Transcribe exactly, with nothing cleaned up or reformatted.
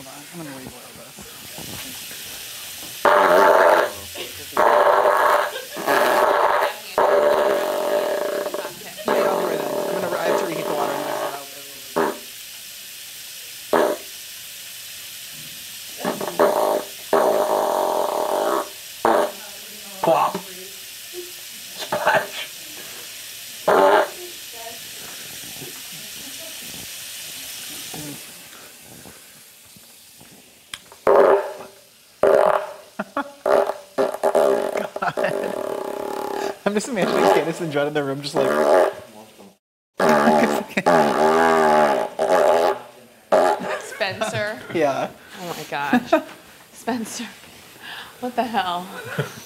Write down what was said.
Hold on, I'm gonna reboil this. Yeah, I'll be right in. I'm gonna, I have to reheat the water and mix it out. Plop. Splash. I'm just imagining Candace and Judd in the room just like... Spencer. Yeah. Oh my gosh. Spencer. What the hell?